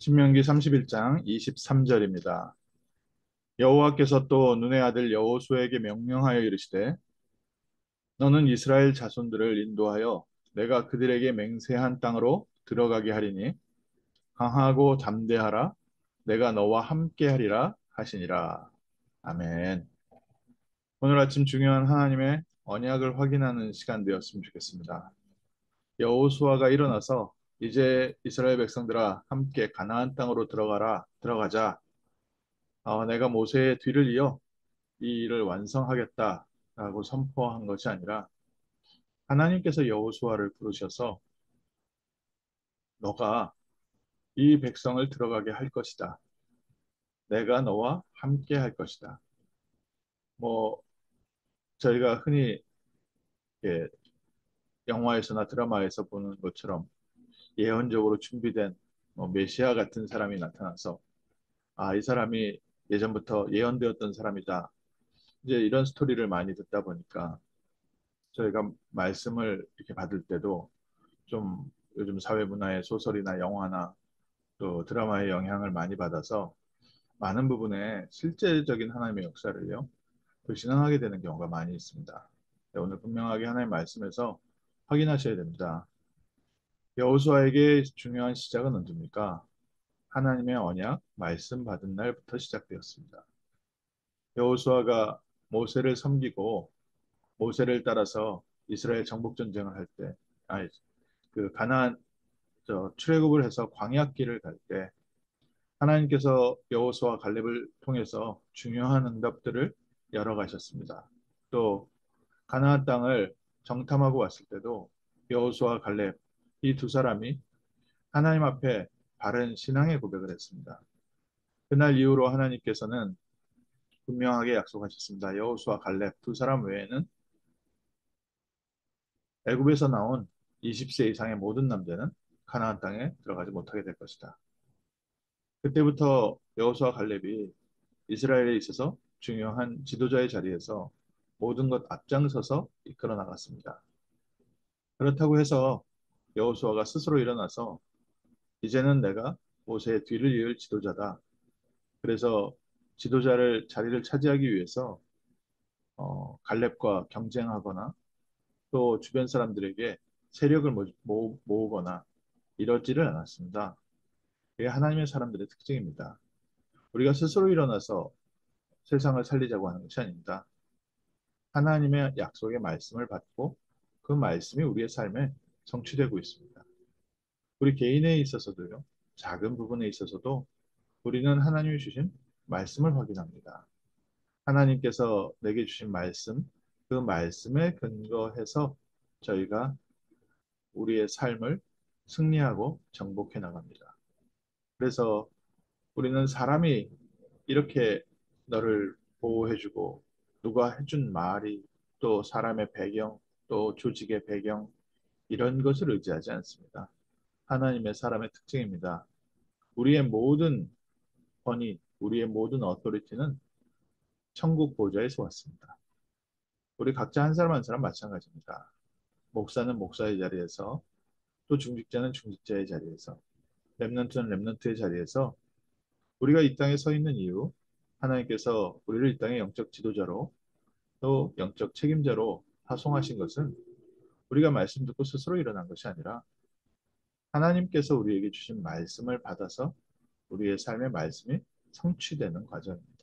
신명기 31장 23절입니다. 여호와께서 또 눈의 아들 여호수아에게 명령하여 이르시되 너는 이스라엘 자손들을 인도하여 내가 그들에게 맹세한 땅으로 들어가게 하리니 강하고 담대하라 내가 너와 함께 하리라 하시니라. 아멘. 오늘 아침 중요한 하나님의 언약을 확인하는 시간 되었으면 좋겠습니다. 여호수아가 일어나서 이제 이스라엘 백성들아 함께 가나안 땅으로 들어가자. 내가 모세의 뒤를 이어 이 일을 완성하겠다라고 선포한 것이 아니라 하나님께서 여호수아를 부르셔서 너가 이 백성을 들어가게 할 것이다. 내가 너와 함께 할 것이다. 뭐 저희가 흔히 이렇게 영화에서나 드라마에서 보는 것처럼 예언적으로 준비된 메시아 같은 사람이 나타나서 이 사람이 예전부터 예언되었던 사람이다. 이제 이런 스토리를 많이 듣다 보니까 저희가 말씀을 이렇게 받을 때도 좀 요즘 사회 문화의 소설이나 영화나 또 드라마의 영향을 많이 받아서 많은 부분에 실제적인 하나님의 역사를요, 불신앙하게 되는 경우가 많이 있습니다. 네, 오늘 분명하게 하나님의 말씀에서 확인하셔야 됩니다. 여호수아에게 중요한 시작은 언제입니까? 하나님의 언약, 말씀 받은 날부터 시작되었습니다. 여호수아가 모세를 섬기고 모세를 따라서 이스라엘 정복 전쟁을 할 때, 그 가나안 출애굽을 해서 광야길을 갈 때 하나님께서 여호수아 갈렙을 통해서 중요한 응답들을 열어가셨습니다. 또 가나안 땅을 정탐하고 왔을 때도 여호수아 갈렙 이 두 사람이 하나님 앞에 바른 신앙의 고백을 했습니다. 그날 이후로 하나님께서는 분명하게 약속하셨습니다. 여호수아 갈렙 두 사람 외에는 애굽에서 나온 20세 이상의 모든 남자는 가나안 땅에 들어가지 못하게 될 것이다. 그때부터 여호수아 갈렙이 이스라엘에 있어서 중요한 지도자의 자리에서 모든 것 앞장서서 이끌어 나갔습니다. 그렇다고 해서 여호수아가 스스로 일어나서 이제는 내가 모세의 뒤를 이을 지도자다. 그래서 지도자를 자리를 차지하기 위해서 갈렙과 경쟁하거나 또 주변 사람들에게 세력을 모으거나 이러지를 않았습니다. 이게 하나님의 사람들의 특징입니다. 우리가 스스로 일어나서 세상을 살리자고 하는 것이 아닙니다. 하나님의 약속의 말씀을 받고 그 말씀이 우리의 삶에 성취되고 있습니다. 우리 개인에 있어서도요, 작은 부분에 있어서도 우리는 하나님이 주신 말씀을 확인합니다. 하나님께서 내게 주신 말씀, 그 말씀에 근거해서 저희가 우리의 삶을 승리하고 정복해 나갑니다. 그래서 우리는 사람이 이렇게 너를 보호해주고 누가 해준 말이 또 사람의 배경 또 조직의 배경 이런 것을 의지하지 않습니다. 하나님의 사람의 특징입니다. 우리의 모든 권위, 우리의 모든 어토리티는 천국 보좌에서 왔습니다. 우리 각자 한 사람 한 사람 마찬가지입니다. 목사는 목사의 자리에서 또 중직자는 중직자의 자리에서 렘넌트는 렘넌트의 자리에서 우리가 이 땅에 서 있는 이유 하나님께서 우리를 이 땅의 영적 지도자로 또 영적 책임자로 파송하신 것은 우리가 말씀 듣고 스스로 일어난 것이 아니라 하나님께서 우리에게 주신 말씀을 받아서 우리의 삶의 말씀이 성취되는 과정입니다.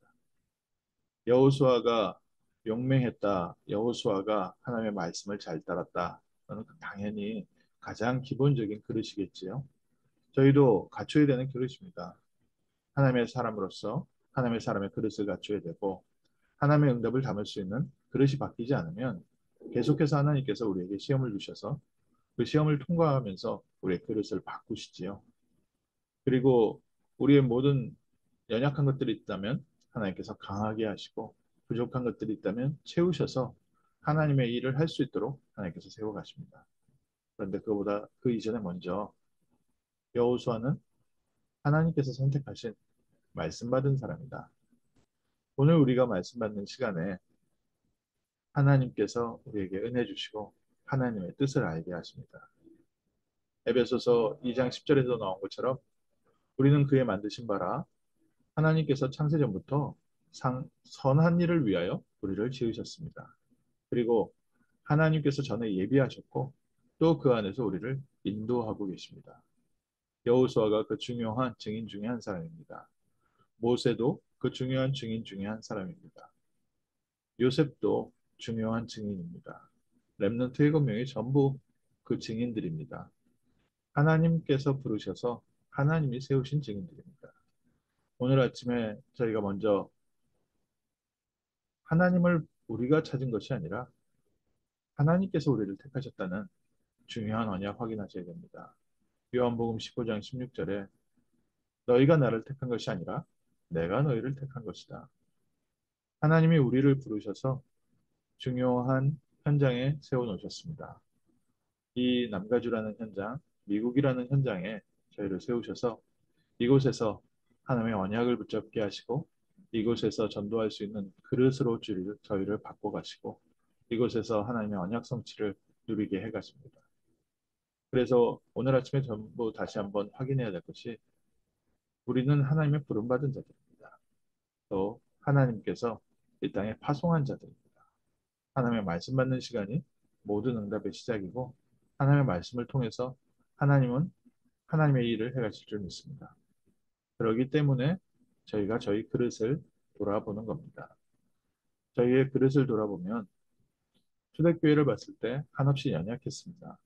여호수아가 용맹했다. 여호수아가 하나님의 말씀을 잘 따랐다. 저는 당연히 가장 기본적인 그릇이겠지요. 저희도 갖춰야 되는 그릇입니다. 하나님의 사람으로서 하나님의 사람의 그릇을 갖춰야 되고 하나님의 응답을 담을 수 있는 그릇이 바뀌지 않으면 계속해서 하나님께서 우리에게 시험을 주셔서 그 시험을 통과하면서 우리의 그릇을 바꾸시지요. 그리고 우리의 모든 연약한 것들이 있다면 하나님께서 강하게 하시고 부족한 것들이 있다면 채우셔서 하나님의 일을 할 수 있도록 하나님께서 세워가십니다. 그런데 그보다 그 이전에 먼저 여호수아는 하나님께서 선택하신 말씀 받은 사람이다. 오늘 우리가 말씀 받는 시간에 하나님께서 우리에게 은혜 주시고 하나님의 뜻을 알게 하십니다. 에베소서 2장 10절에서 나온 것처럼 우리는 그의 만드신 바라 하나님께서 창세전부터 선한 일을 위하여 우리를 지으셨습니다. 그리고 하나님께서 전에 예비하셨고 또 그 안에서 우리를 인도하고 계십니다. 여호수아가 그 중요한 증인 중에 한 사람입니다. 모세도 그 중요한 증인 중에 한 사람입니다. 요셉도 중요한 증인입니다. 렘넌트 7명이 전부 그 증인들입니다. 하나님께서 부르셔서 하나님이 세우신 증인들입니다. 오늘 아침에 저희가 먼저 하나님을 우리가 찾은 것이 아니라 하나님께서 우리를 택하셨다는 중요한 언약 확인하셔야 됩니다. 요한복음 15장 16절에 너희가 나를 택한 것이 아니라 내가 너희를 택한 것이다. 하나님이 우리를 부르셔서 중요한 현장에 세워놓으셨습니다. 이 남가주라는 현장, 미국이라는 현장에 저희를 세우셔서 이곳에서 하나님의 언약을 붙잡게 하시고 이곳에서 전도할 수 있는 그릇으로 저희를 바꿔가시고 이곳에서 하나님의 언약 성취를 누리게 해가십니다. 그래서 오늘 아침에 전부 다시 한번 확인해야 될 것이 우리는 하나님의 부름받은 자들입니다. 또 하나님께서 이 땅에 파송한 자들입니다. 하나님의 말씀 받는 시간이 모든 응답의 시작이고 하나님의 말씀을 통해서 하나님은 하나님의 일을 해가실 줄 믿습니다. 그렇기 때문에 저희가 저희 그릇을 돌아보는 겁니다. 저희의 그릇을 돌아보면 초대교회를 봤을 때 한없이 연약했습니다.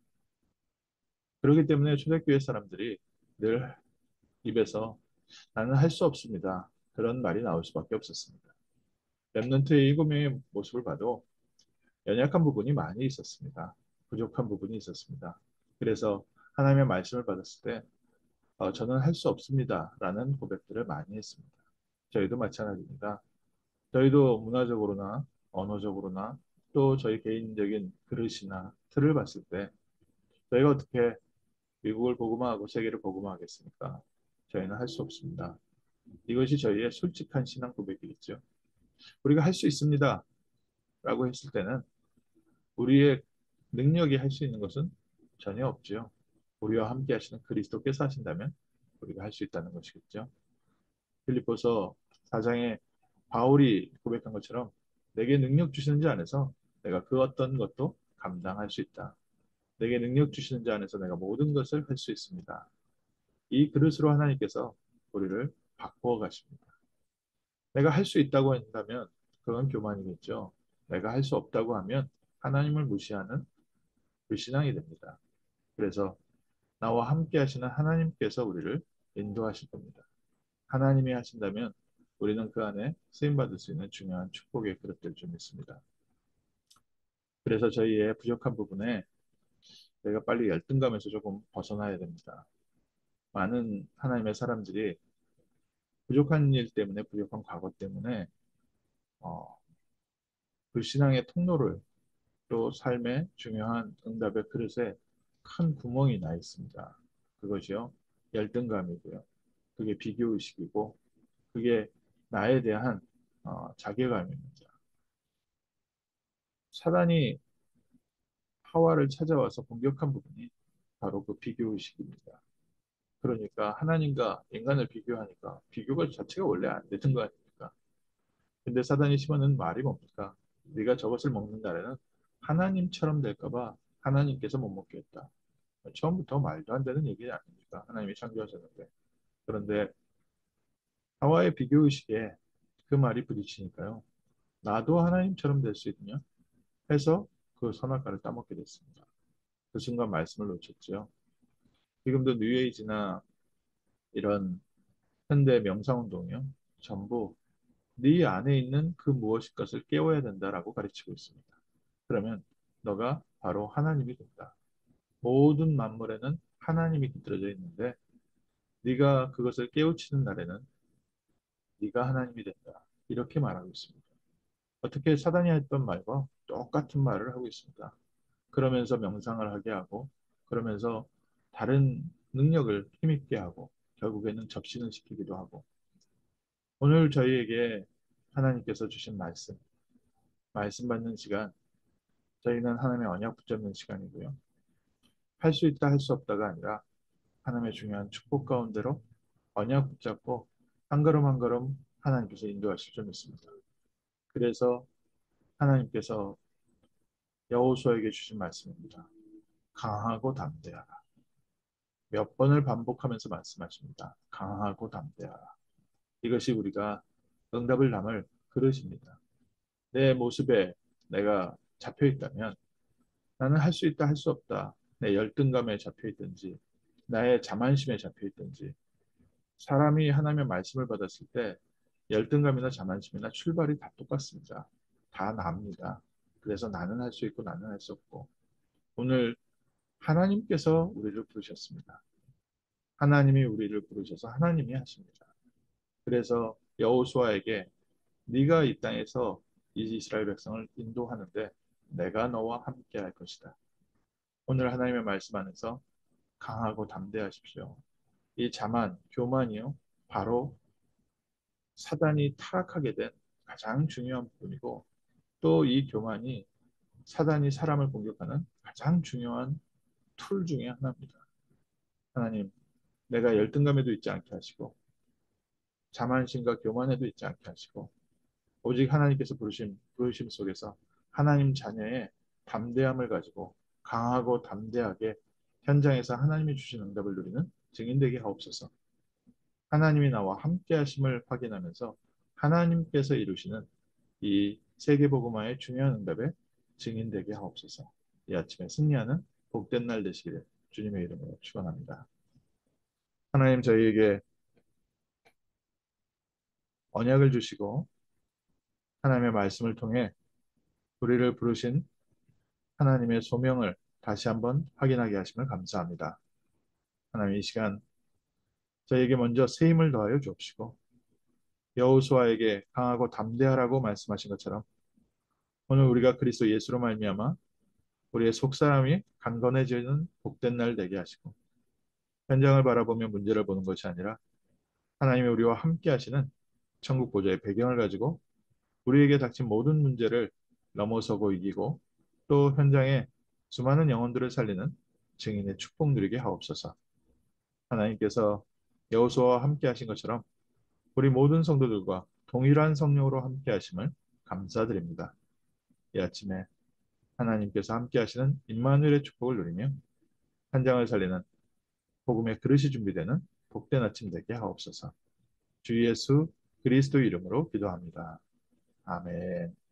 그렇기 때문에 초대교회 사람들이 늘 입에서 나는 할 수 없습니다. 그런 말이 나올 수밖에 없었습니다. 렘넌트의 7명의 모습을 봐도 연약한 부분이 많이 있었습니다. 부족한 부분이 있었습니다. 그래서 하나님의 말씀을 받았을 때 저는 할 수 없습니다. 라는 고백들을 많이 했습니다. 저희도 마찬가지입니다. 저희도 문화적으로나 언어적으로나 또 저희 개인적인 그릇이나 틀을 봤을 때 저희가 어떻게 미국을 복음화하고 세계를 복음화하겠습니까? 저희는 할 수 없습니다. 이것이 저희의 솔직한 신앙 고백이겠죠. 우리가 할 수 있습니다. 라고 했을 때는 우리의 능력이 할 수 있는 것은 전혀 없죠. 우리와 함께 하시는 그리스도께서 하신다면 우리가 할 수 있다는 것이겠죠. 필리포서 4장에 바울이 고백한 것처럼 내게 능력 주시는 자 안에서 내가 그 어떤 것도 감당할 수 있다. 내게 능력 주시는 자 안에서 내가 모든 것을 할 수 있습니다. 이 그릇으로 하나님께서 우리를 바꾸어 가십니다. 내가 할 수 있다고 한다면 그건 교만이겠죠. 내가 할 수 없다고 하면 하나님을 무시하는 불신앙이 됩니다. 그래서 나와 함께 하시는 하나님께서 우리를 인도하실 겁니다. 하나님이 하신다면 우리는 그 안에 쓰임받을 수 있는 중요한 축복의 그릇들 좀 있습니다. 그래서 저희의 부족한 부분에 내가 빨리 열등감에서 조금 벗어나야 됩니다. 많은 하나님의 사람들이 부족한 일 때문에, 부족한 과거 때문에 어, 불신앙의 통로를 또 삶의 중요한 응답의 그릇에 큰 구멍이 나 있습니다. 그것이요, 열등감이고요. 그게 비교의식이고, 그게 나에 대한 자괴감입니다. 사단이 하와를 찾아와서 공격한 부분이 바로 그 비교의식입니다. 그러니까 하나님과 인간을 비교하니까 비교가 자체가 원래 안 되는 거 아닙니까? 근데 사단이 심어놓은 말이 뭡니까? 네가 저것을 먹는 날에는 하나님처럼 될까 봐 하나님께서 못 먹게 했다. 처음부터 말도 안 되는 얘기 아닙니까? 하나님이 창조하셨는데. 그런데 하와의 비교의식에 그 말이 부딪히니까요. 나도 하나님처럼 될 수 있냐? 해서 그 선악과를 따먹게 됐습니다. 그 순간 말씀을 놓쳤죠. 지금도 뉴에이지나 이런 현대 명상운동이요. 전부 네 안에 있는 그 무엇이 것을 깨워야 된다라고 가르치고 있습니다. 그러면 너가 바로 하나님이 된다. 모든 만물에는 하나님이 깃들어져 있는데 네가 그것을 깨우치는 날에는 네가 하나님이 된다. 이렇게 말하고 있습니다. 어떻게 사단이 했던 말과 똑같은 말을 하고 있습니다. 그러면서 명상을 하게 하고 그러면서 다른 능력을 힘있게 하고 결국에는 접신을 시키기도 하고 오늘 저희에게 하나님께서 주신 말씀 받는 시간, 저희는 하나님의 언약 붙잡는 시간이고요. 할 수 있다, 할 수 없다가 아니라 하나님의 중요한 축복 가운데로 언약 붙잡고 한 걸음 한 걸음 하나님께서 인도하실 줄 믿습니다. 그래서 하나님께서 여호수아에게 주신 말씀입니다. 강하고 담대하라. 몇 번을 반복하면서 말씀하십니다. 강하고 담대하라. 이것이 우리가 응답을 담을 그릇입니다. 내 모습에 내가 잡혀 있다면 나는 할 수 있다, 할 수 없다. 내 열등감에 잡혀 있든지, 나의 자만심에 잡혀 있든지, 사람이 하나님의 말씀을 받았을 때 열등감이나 자만심이나 출발이 다 똑같습니다. 다 납니다. 그래서 나는 할 수 있고 나는 할 수 없고. 오늘 하나님께서 우리를 부르셨습니다. 하나님이 우리를 부르셔서 하나님이 하십니다. 그래서 여호수아에게 네가 이 땅에서 이 이스라엘 백성을 인도하는데 내가 너와 함께 할 것이다. 오늘 하나님의 말씀 안에서 강하고 담대하십시오. 이 자만, 교만이요. 바로 사단이 타락하게 된 가장 중요한 부분이고 또 이 교만이 사단이 사람을 공격하는 가장 중요한 툴 중에 하나입니다. 하나님, 내가 열등감에도 있지 않게 하시고 자만심과 교만에도 있지 않게 하시고 오직 하나님께서 부르심 속에서 하나님 자녀의 담대함을 가지고 강하고 담대하게 현장에서 하나님이 주신 응답을 누리는 증인되게 하옵소서. 하나님이 나와 함께 하심을 확인하면서 하나님께서 이루시는 이 세계복음화의 중요한 응답에 증인되게 하옵소서. 이 아침에 승리하는 복된 날 되시기를 주님의 이름으로 축원합니다. 하나님 저희에게 언약을 주시고 하나님의 말씀을 통해 우리를 부르신 하나님의 소명을 다시 한번 확인하게 하심을 감사합니다. 하나님 이 시간 저희에게 먼저 새 힘을 더하여 주옵시고 여호수아에게 강하고 담대하라고 말씀하신 것처럼 오늘 우리가 그리스도 예수로 말미암아 우리의 속사람이 강건해지는 복된 날 되게 하시고 현장을 바라보며 문제를 보는 것이 아니라 하나님이 우리와 함께 하시는 천국 보좌의 배경을 가지고 우리에게 닥친 모든 문제를 넘어서고 이기고 또 현장에 수많은 영혼들을 살리는 증인의 축복 누리게 하옵소서. 하나님께서 여호수아와 함께 하신 것처럼 우리 모든 성도들과 동일한 성령으로 함께 하심을 감사드립니다. 이 아침에 하나님께서 함께 하시는 임마누엘의 축복을 누리며 현장을 살리는 복음의 그릇이 준비되는 복된 아침 되게 하옵소서. 주 예수 그리스도 이름으로 기도합니다. 아멘.